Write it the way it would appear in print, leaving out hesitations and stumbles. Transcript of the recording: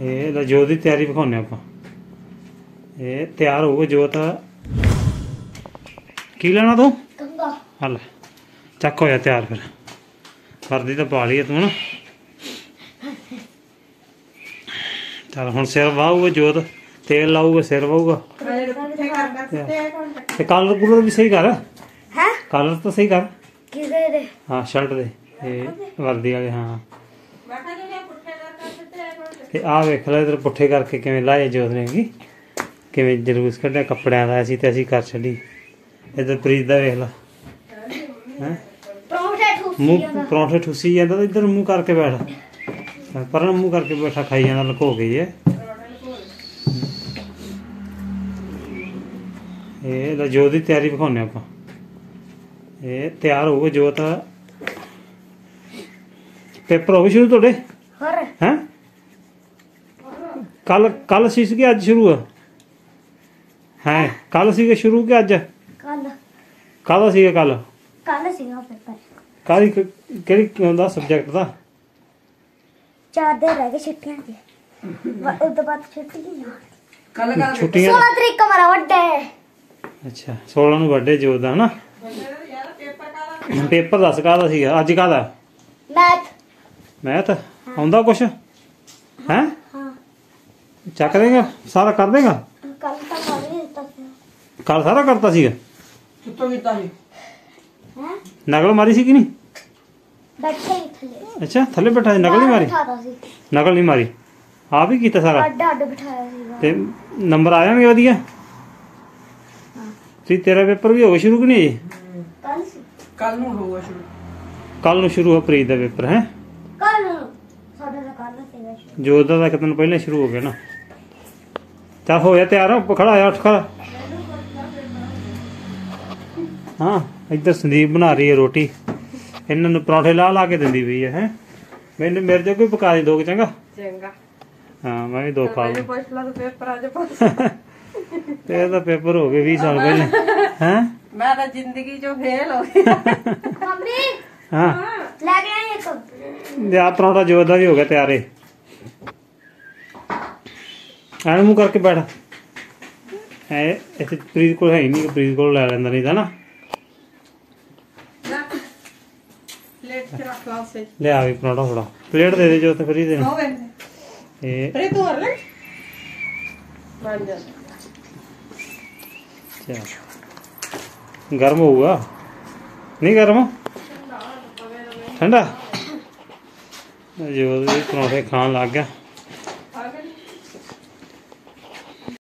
ਇਹ ਜੋਤ ਦੀ ਤਿਆਰੀ ਵਿਖਾਉਂਦੇ ਆਪਾਂ। ਇਹ ਤਿਆਰ ਹੋਊਗਾ ਜੋਤ। ਕੀ ਲੈਣਾ ਤੂੰ? ਹਲ ਚੱਕ ਹੋਇਆ ਤਿਆਰ। ਫਿਰ ਵਰਦੀ ਤਾਂ ਪਾ ਲਈ ਤੂੰ ਨਾ। ਚੱਲ ਹੁਣ ਸਿਰ ਵਾਹੂਗਾ ਜੋਤ, ਤੇਲ ਲਾਊਗਾ, ਸਿਰ ਵਾਹੂਗਾ। ਤੇ ਕਲਰ ਕੂਲਰ ਵੀ ਸਹੀ ਕਰ। ਕਲਰ ਤਾਂ ਸਹੀ ਕਰ। हाँ शर्ट दे वर्दी वाले। हाँ आ वेख लो इधर पुट्ठे करके किवें लाए जोत ने की किवें जलूस कढ़िया कपड़ियां दा। असीं ते असीं कर छड्डी। इधर प्रीत दा वेख ला मुँह परौंठे ठुसी जांदा ते इधर मुँह करके बैठ। पर मुँह करके बैठा खाई जांदा लुको गई है। ये जोत दी तैयारी विखाउने आपां। ਇਹ ਤਿਆਰ ਹੋਊਗਾ ਜੋਤ। ਪੇਪਰ ਹੋ ਗਏ ਸ਼ੁਰੂ ਤੁਹਾਡੇ? ਹੈਂ ਕੱਲ ਸੀ ਕਿ ਅੱਜ ਸ਼ੁਰੂ ਆ? ਹੈ ਕੱਲ ਸੀਗਾ ਸ਼ੁਰੂ ਕਿ ਅੱਜ? ਕੱਲ ਸੀਗਾ। ਕੱਲ ਸੀਗਾ ਪੇਪਰ। ਕਾਹਦੀ ਕਿਹੜੀ ਹੁੰਦਾ ਸਬਜੈਕਟ ਦਾ? 4 ਦਿਨ ਰਹਿ ਗਏ ਛੁੱਟੀਆਂ ਦੇ। ਉਸ ਤੋਂ ਬਾਅਦ ਛੁੱਟੀ ਨਹੀਂ ਕੱਲ ਛੁੱਟੀਆਂ। 16 ਤਰੀਕ ਨੂੰ ਮੇਰਾ ਬਰਥਡੇ। ਅੱਛਾ 16 ਨੂੰ ਬਰਥਡੇ ਜੋਤ ਦਾ ਹਨਾ। पेपर दस काहदा सीगा अज? काहदा? मैथ आउंदा कुछ है? चक देगा सारा? कर देगा? कल सारा करता सीगा। नकल मारी सी कि नहीं? अच्छा थले बैठा नकल नहीं मारी? नकल नहीं मारी आप ही कीता सारा? ते नंबर आ जाणगे वधिया। तेरा पेपर भी हो गया शुरू कि नहीं? कल नूं शुरू हो प्रीत का पेपर है। जोत का एक दिन पहले शुरू हो गया ना। चल हो जा तैयार। खड़ा होया उठ खड़ा। हाँ इधर संदीप बना रही है रोटी। इन्होंने परौंठे ला ला के देंदी पई है। मैंने मेरे जो कोई पका दी दो चंगा। हाँ मैं भी 2 खा लूं। तेरा पेपर हो गए 20 साल पहले। हैं मैं तो जिंदगी जो फेल हो गई। हाँ यार परौंठा जोत का भी हो गया तैयार। एन मुँह करके बैठ। इतने प्रीत को है ही नहीं। प्रीत को लै लेंदा नहीं था ना। ले आ भी परौंठा थोड़ा प्लेट दे दे जोत फिर ही देना। गर्म होगा नहीं? गर्म ठंडा जो परौंठे खान लग गया।